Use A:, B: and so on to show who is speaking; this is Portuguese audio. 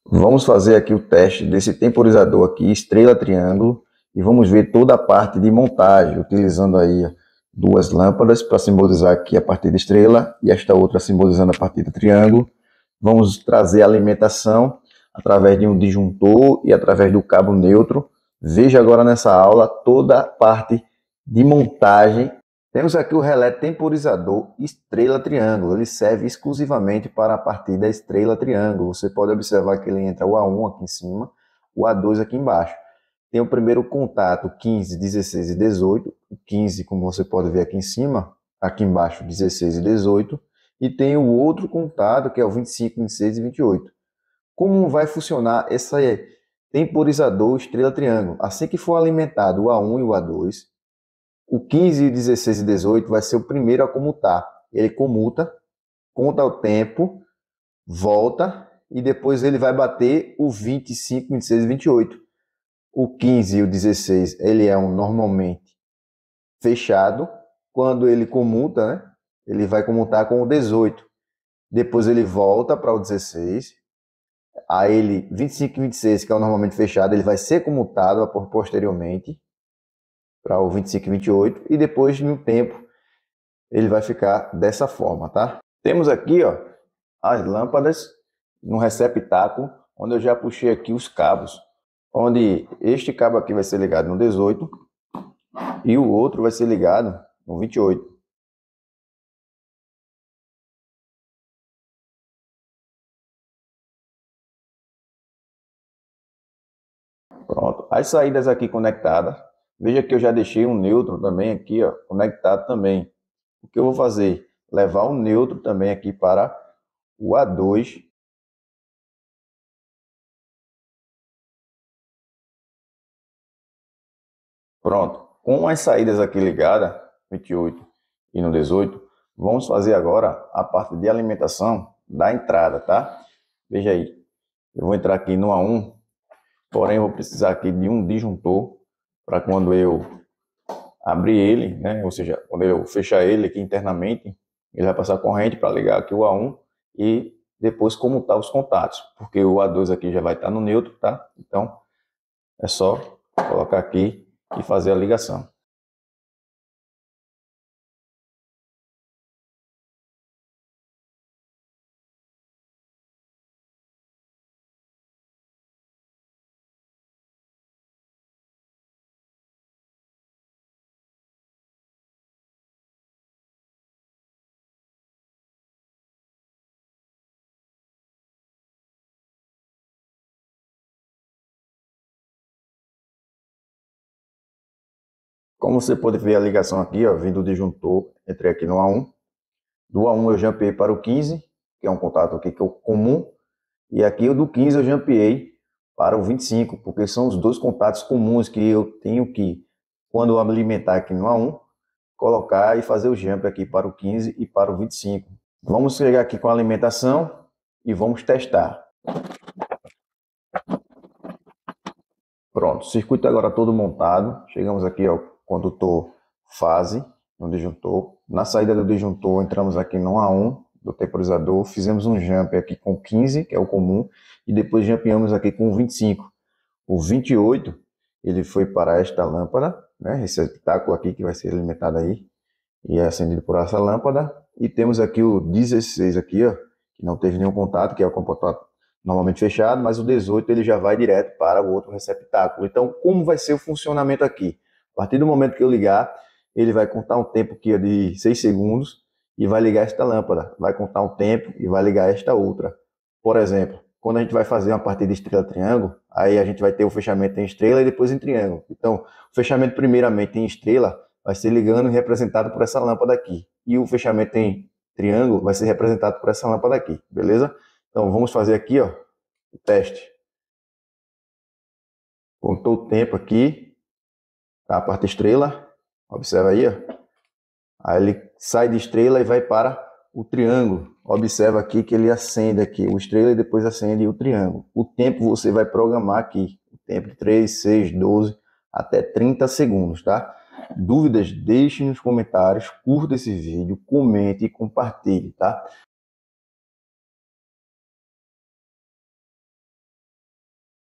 A: Vamos fazer aqui o teste desse temporizador aqui, estrela triângulo, e vamos ver toda a parte de montagem, utilizando aí duas lâmpadas para simbolizar aqui a partida estrela e esta outra simbolizando a partida triângulo. Vamos trazer a alimentação através de um disjuntor e através do cabo neutro. Veja agora nessa aula toda a parte de montagem. Temos aqui o relé temporizador estrela triângulo. Ele serve exclusivamente para a partida estrela triângulo. Você pode observar que ele entra o A1 aqui em cima, o A2 aqui embaixo. Tem o primeiro contato 15, 16 e 18. O 15, como você pode ver aqui em cima, aqui embaixo 16 e 18. E tem o outro contato que é o 25, 26 e 28. Como vai funcionar esse temporizador estrela triângulo? Assim que for alimentado o A1 e o A2, o 15, 16 e 18 vai ser o primeiro a comutar. Ele comuta, conta o tempo, volta e depois ele vai bater o 25, 26 e 28. O 15 e o 16 ele é normalmente fechado. Quando ele comuta, né, ele vai comutar com o 18. Depois ele volta para o 16. Aí ele 25 e 26, que é o normalmente fechado, ele vai ser comutado posteriormente para o 25 e 28 e depois de um tempo ele vai ficar dessa forma, tá? Temos aqui, ó, as lâmpadas no receptáculo, onde eu já puxei aqui os cabos, onde este cabo aqui vai ser ligado no 18 e o outro vai ser ligado no 28. Pronto, as saídas aqui conectadas. Veja que eu já deixei um neutro também aqui, ó, conectado também. O que eu vou fazer? Levar o neutro também aqui para o A2. Pronto. Com as saídas aqui ligadas, 28 e no 18, vamos fazer agora a parte de alimentação da entrada, tá? Veja aí. Eu vou entrar aqui no A1, porém eu vou precisar aqui de um disjuntor para quando eu abrir ele, né? Ou seja, quando eu fechar ele aqui internamente, ele vai passar corrente para ligar aqui o A1 e depois comutar os contatos, porque o A2 aqui já vai estar no neutro, tá? Então é só colocar aqui e fazer a ligação. Como você pode ver a ligação aqui, ó, vindo do disjuntor, entrei aqui no A1. Do A1 eu jampeei para o 15, que é um contato aqui que é o comum. E aqui do 15 eu jampeei para o 25, porque são os dois contatos comuns que eu tenho que, quando eu alimentar aqui no A1, colocar e fazer o jump aqui para o 15 e para o 25. Vamos chegar aqui com a alimentação e vamos testar. Pronto, o circuito agora todo montado. Chegamos aqui ao condutor fase, no disjuntor. Na saída do disjuntor, entramos aqui no A1 do temporizador, fizemos um jump aqui com 15, que é o comum, e depois jumpeamos aqui com 25. O 28, ele foi para esta lâmpada, né, esse receptáculo aqui que vai ser alimentado aí, e é acendido por essa lâmpada. E temos aqui o 16 aqui, ó, que não teve nenhum contato, que é o contato normalmente fechado, mas o 18 ele já vai direto para o outro receptáculo. Então, como vai ser o funcionamento aqui? A partir do momento que eu ligar, ele vai contar um tempo aqui de 6 segundos e vai ligar esta lâmpada. Vai contar um tempo e vai ligar esta outra. Por exemplo, quando a gente vai fazer uma partida estrela-triângulo, aí a gente vai ter o fechamento em estrela e depois em triângulo. Então, o fechamento primeiramente em estrela vai ser ligando e representado por essa lâmpada aqui. E o fechamento em triângulo vai ser representado por essa lâmpada aqui, beleza? Então vamos fazer aqui, ó, o teste. Contou o tempo aqui, tá? A parte estrela, observa aí, ó. Aí ele sai de estrela e vai para o triângulo. Observa aqui que ele acende aqui o estrela e depois acende o triângulo. O tempo você vai programar aqui, o tempo de 3, 6, 12, até 30 segundos, tá? Dúvidas, deixe nos comentários, curta esse vídeo, comente e compartilhe, tá?